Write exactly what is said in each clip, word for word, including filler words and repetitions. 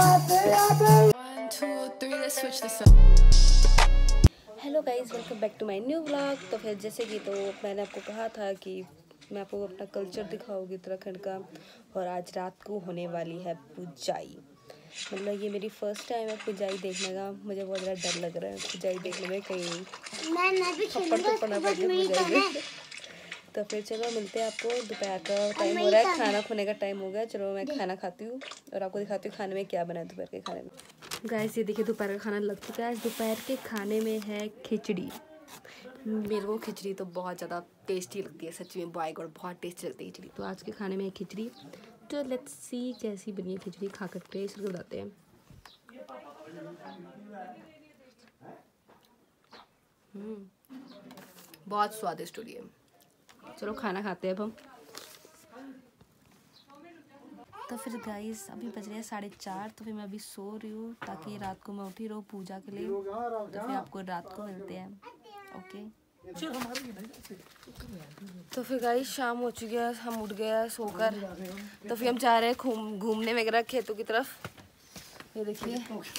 Hello guys, welcome back to my new vlog. तो फिर जैसे कि तो मैंने आपको कहा था कि मैं आपको अपना कल्चर दिखाऊंगी उत्तराखंड का, और आज रात को होने वाली है पुजाई। मतलब ये मेरी फर्स्ट टाइम है पुजाई देखने का। मुझे बहुत ज़्यादा डर लग रहा है पुजाई देखने में, कहीं थप्पड़ तो पड़ना पड़ेगा पुजाई में। तो फिर चलो मिलते हैं आपको। दोपहर का टाइम हो रहा है, खाना खाने का टाइम हो गया। चलो मैं खाना खाती हूँ और आपको दिखाती हूँ खाने में क्या बना है दोपहर के खाने में। गाइस ये देखिए दोपहर का खाना लग चुका है। दोपहर के खाने में है खिचड़ी। मेरे को खिचड़ी तो बहुत ज़्यादा टेस्टी लगती है, सच में बॉय गॉड बहुत टेस्टी लगती है खिचड़ी। तो आज के खाने में है खिचड़ी। तो लेट्स सी कैसी बनी है खिचड़ी, खा कर टेस्ट कर बताते हैं। बहुत स्वादिष्ट हो रही है। चलो खाना खाते हैं अब हम। तो फिर गाइस अभी बज रहे हैं साढ़े चार। तो फिर मैं अभी सो रही हूँ ताकि रात को मैं उठी रहूँ पूजा के लिए। तो फिर आपको रात को मिलते हैं, ओके। तो फिर गाइस शाम हो चुकी है, हम उठ गए हैं सोकर। तो फिर हम जा रहे हैं घूम घूमने वगैरह खेतों की तरफ। ये देखिए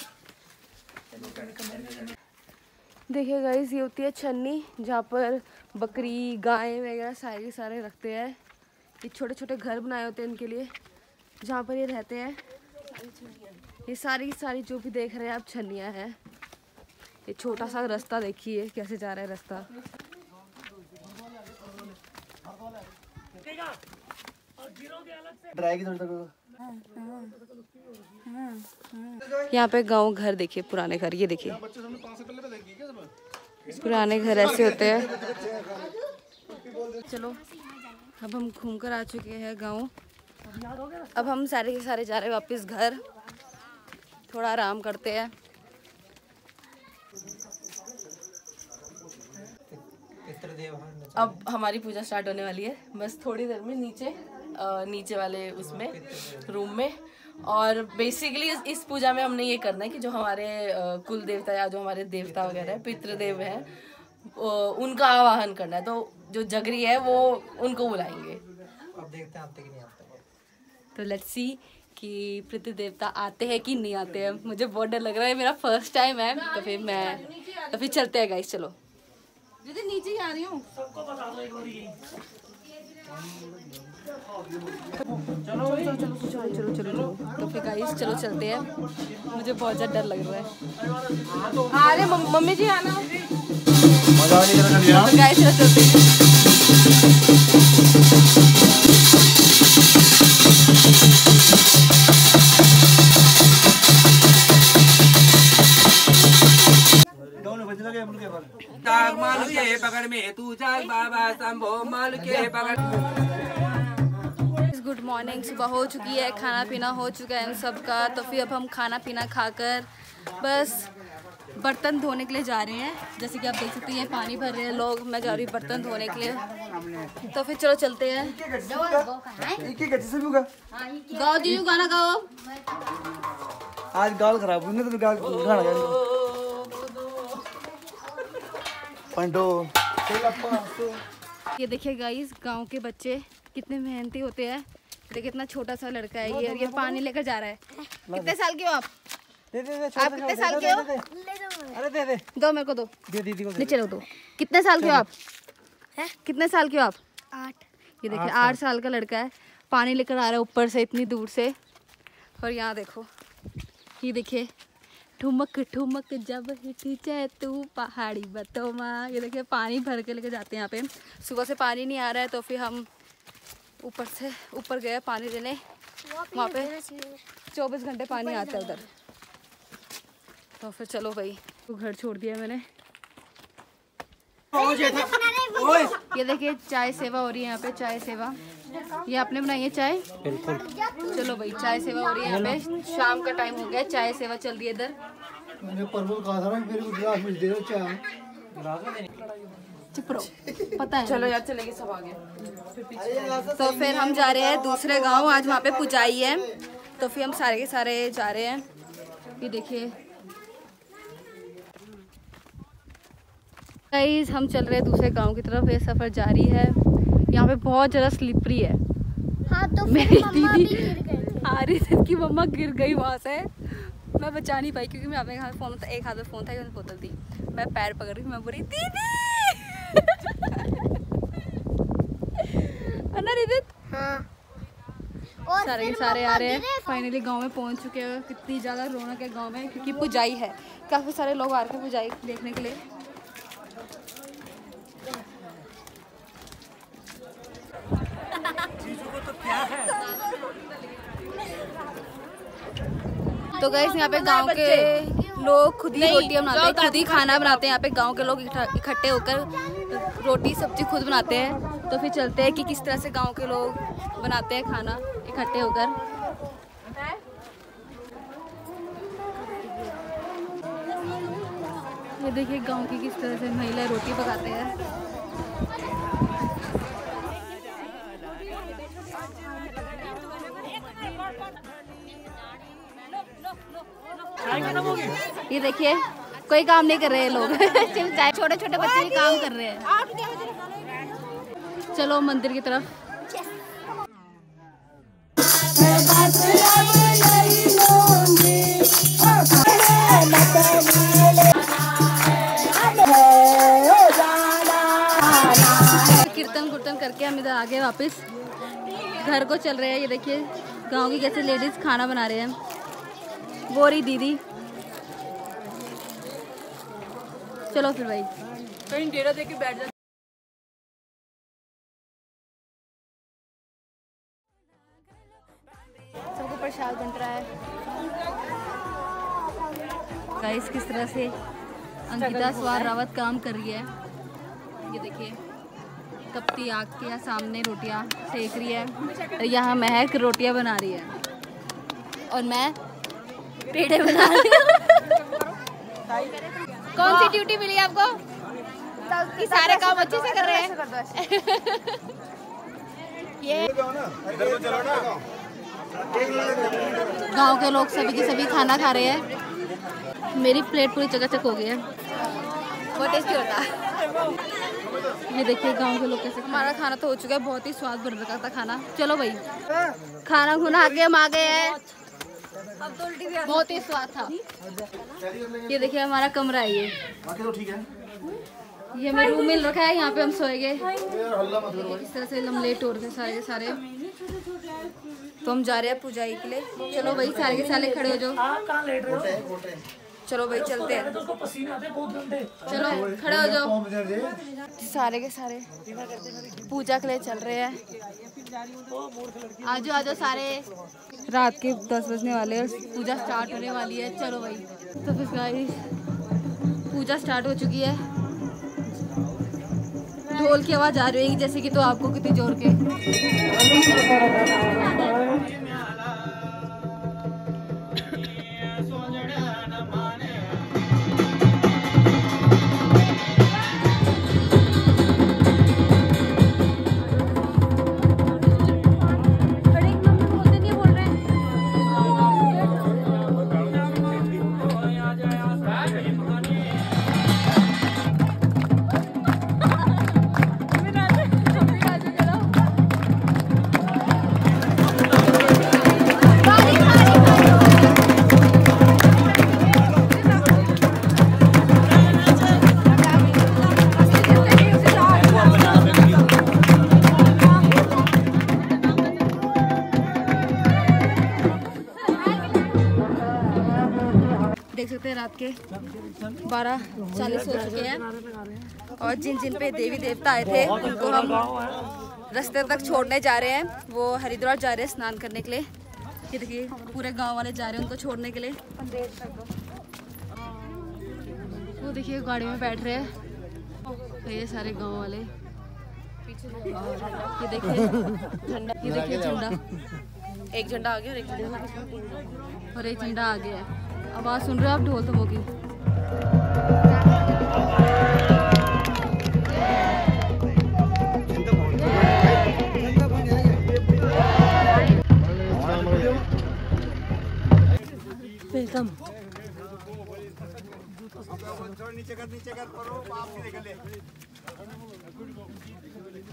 देखिए गाइस, ये होती है छन्नी जहाँ पर बकरी गाय वगैरह सारे सारे रखते हैं। ये छोटे छोटे घर बनाए होते हैं इनके लिए, जहाँ पर ये रहते हैं। ये सारी सारी जो भी देख रहे हैं आप छन्नियाँ हैं। ये छोटा सा रास्ता देखिए कैसे जा रहा है रास्ता। यहाँ पे गांव घर देखिए, पुराने घर। ये देखिए पुराने घर ऐसे होते हैं। चलो अब हम घूम कर आ चुके हैं गांव। अब हम सारे के सारे जा रहे हैं वापस घर, थोड़ा आराम करते हैं। अब हमारी पूजा स्टार्ट होने वाली है, बस थोड़ी देर में नीचे आ, नीचे वाले उसमें रूम में। और बेसिकली इस, इस पूजा में हमने ये करना है कि जो हमारे कुल देवता या जो हमारे देवता वगैरह पितृदेव हैं उनका आवाहन करना है। तो जो जगरी है वो उनको बुलाएंगे। अब देखते हैं आते कि नहीं आते। तो लेट्स सी कि पितृ देवता आते हैं कि नहीं आते हैं। मुझे बहुत डर लग रहा है, मेरा फर्स्ट टाइम है। तो फिर मैं तो फिर चलते हैं गाइस। चलो दीदी नीचे ही आ रही हूँ। चलो चलो चलो चलो चलो चलो चलो। तो फिर गाइस चलो चलते हैं। मुझे बहुत ज़्यादा डर लग रहा है। अरे मम्मी जी आना। तो गाइस चलो चलते हैं। मालू के पकड़ में तू जाग बाबा शंभो मालू के पकड़। गुड मॉर्निंग, सुबह हो चुकी है, खाना पीना हो चुका है इन सब का। तो फिर अब हम खाना पीना खाकर बस बर्तन धोने के लिए जा रहे हैं। जैसे कि आप देख सकते हैं पानी भर रहे हैं लोग, मैं जा रही हूँ बर्तन धोने के लिए। तो फिर चलो चलते हैं। गाओ दीदी गाना गाओ। आज गाल खराब हुई ना तो गाल गाना गाएंगे। पंडो ये देखिए गाइस, गांव के बच्चे कितने मेहनती होते हैं। देखिए इतना छोटा सा लड़का है ये, और ये पानी लेकर जा रहा है। कितने साल के हो आप? दे दे दे, आप कितने साल के हो? अरे दे दे दो मेरे को दो। दे दीदी को। नीचे रख दो। कितने साल के हो आप? है कितने साल के हो आप? आठ। ये देखिए आठ साल का लड़का है, पानी लेकर आ रहा है ऊपर से इतनी दूर से। और यहाँ देखो, ये देखिए ठुमक ठुमक जब हिटी चाहे तू पहाड़ी बतोमा। ये देखिए पानी भर के लेके जाते हैं यहाँ पे। सुबह से पानी नहीं आ रहा है तो फिर हम ऊपर से ऊपर गए पानी लेने। वहाँ पे चौबीस घंटे पानी आता है उधर। तो फिर चलो भाई, तो घर छोड़ दिया मैंने। ये देखिए चाय सेवा हो रही है यहाँ पे, चाय सेवा। ये आपने बनाई है चाय? बिल्कुल। चलो भाई चाय सेवा हो रही है यहाँ पे। शाम का टाइम हो गया, चाय सेवा चल रही है इधर। चुप रहो, पता है। चलो यार चलेगी, सब आ गए। तो फिर हम जा रहे हैं दूसरे गांव। आज वहाँ पे पुजाई है, तो फिर हम सारे के सारे जा रहे हैं। ये देखिए गाइस, हम चल रहे हैं दूसरे गांव की तरफ। ये सफ़र जारी है। यहाँ पे बहुत ज़्यादा स्लिपरी है। हाँ, तो मेरी दीदी आ रही थी कि मम्मा गिर गई वहाँ से। मैं बचा नहीं पाई क्योंकि मैं अपने हाथ फोन था, एक हाथ में फ़ोन था, एक बोतल थी। मैं पैर पकड़ रही, मैं बोली दीदी दीदी। हाँ। और सारे सारे आ रहे हैं। फाइनली गांव में पहुंच चुके हैं। कितनी ज़्यादा रौनक है गांव में क्योंकि पुजाई है। काफ़ी सारे लोग आ रहे हैं पुजाई देखने के लिए। तो क्या है? तो गाइस यहाँ पे गांव के लोग खुद ही रोटियां बनाते हैं, खुद ही खाना बनाते हैं। यहाँ पे गांव के लोग इकट्ठे होकर रोटी सब्जी खुद बनाते हैं। तो फिर चलते हैं कि किस तरह से गांव के लोग बनाते हैं खाना इकट्ठे होकर। ये देखिए गांव की किस तरह से महिलाएं रोटी पकाते हैं। ये देखिए कोई काम नहीं कर रहे हैं लोग सिर्फ छोटे छोटे बच्चे ही काम कर रहे हैं। चलो मंदिर की तरफ। कीर्तन कीर्तन करके हम इधर आगे वापस घर को चल रहे हैं। ये देखिए गांव की कैसे लेडीज खाना बना रहे हैं। वो रही दीदी। चलो फिर भाई कहीं डेरा दे के बैठ जा। सबको प्रसाद बन रहा है। गाइस किस तरह से अंकिता स्वार रावत काम कर रही है। ये देखिए तपती आग के सामने रोटियां सेक रही है और यहाँ महक रोटियां बना रही है और मैं पेड़े बना रही हूँ। कौन सी ड्यूटी मिली आपको? कि सारे काम अच्छे से कर रहे हैं। ये गांव के लोग सभी के सभी खाना खा रहे हैं। मेरी प्लेट पूरी चकाचक हो गई है। बहुत टेस्टी होता है। ये देखिए गांव के लोग कैसे। हमारा खाना तो हो चुका है, बहुत ही स्वाद बन रखा था खाना। चलो भाई खाना खुना आगे हम आ गए हैं। अब तो उल्टी भी बहुत ही स्वाद था। ये देखिए हमारा कमरा है। ये ये हमें रूम मिल रखा है। यहाँ पे हम सोएंगे। इस तरह से हम लेट हो रहे थे सारे के सारे। तो हम जा रहे हैं पुजाई के लिए। चलो भाई सारे के सारे खड़े हो जाओ। चलो भाई चलते हैं। चलो खड़े हो जाओ। सारे के सारे पूजा के लिए चल रहे हैं। आजो आजो सारे। रात के दस बजने वाले हैं। पूजा स्टार्ट होने वाली है। चलो भाई तो फिर गाइस पूजा स्टार्ट हो चुकी है। ढोल की आवाज़ आ रही है जैसे कि, तो आपको कितनी जोर के। देख सकते हैं रात के बारह चालीस हो चुके हैं और जिन जिन पे देवी देवता आए थे उनको हम रास्ते तक छोड़ने जा रहे हैं। वो हरिद्वार जा रहे हैं स्नान करने के लिए। ये देखिए पूरे गांव वाले जा रहे हैं उनको छोड़ने के लिए। वो देखिए गाड़ी में बैठ रहे हैं तो ये सारे गांव वाले। ये देखिए झंडा, ये देखिए झंडा। एक झंडा आ गया और एक झंडा और एक झंडा आ गया है। आवाज़ सुन रहे हो आप ढोल थमों की। वेलकम। नीचे कर नीचे कर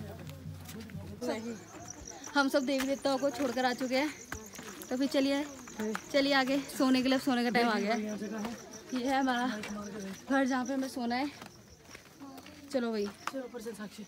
हम सब देवी देवताओं को छोड़कर आ चुके हैं तो फिर चलिए चलिए आगे सोने के लिए, सोने का टाइम आ गया है। ये है हमारा घर जहाँ पे हमें सोना है। चलो भाई चलो ऊपर चल साक्षी।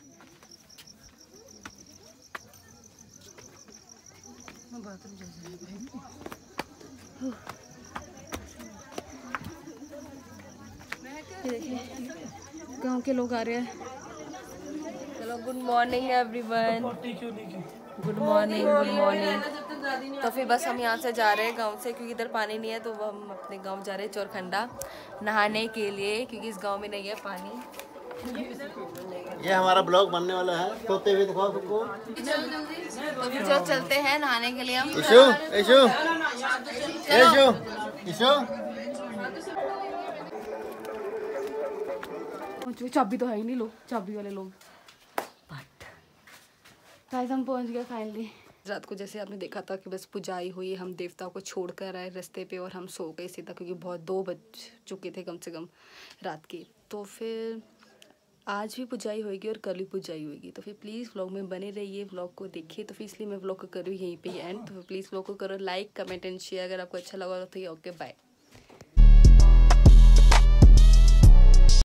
ये देखिए गांव के लोग आ रहे हैं। चलो good morning everyone, good morning good morning. तो फिर बस हम यहाँ से जा रहे हैं गांव से, क्योंकि इधर पानी नहीं है, तो हम अपने गांव जा रहे हैं चोरखंडा नहाने के लिए, क्योंकि इस गांव में नहीं है पानी। ये हमारा ब्लॉग बनने वाला है, तोते हुए दिखाओ सबको। तो फिर जो चलते हैं नहाने के लिए हम। इशू इशू इशू इशू चाबी तो है ही नहीं, लोग चाबी वाले लोग। बट गाइस हम पहुंच गए फाइनली। रात को जैसे आपने देखा था कि बस पुजाई हुई, हम देवताओं को छोड़कर आए रास्ते पे और हम सो गए सीधा, क्योंकि बहुत दो बज चुके थे कम से कम रात की। तो फिर आज भी पुजाई होगी और कल भी पुजाई होगी। तो फिर प्लीज़ व्लॉग में बने रहिए, व्लॉग को देखिए। तो फिर इसलिए मैं व्लॉग को करूँ यहीं पे एंड। तो प्लीज़ व्लॉग को करो लाइक, कमेंट एंड शेयर। अगर आपको अच्छा लगा तो ये ओके बाय।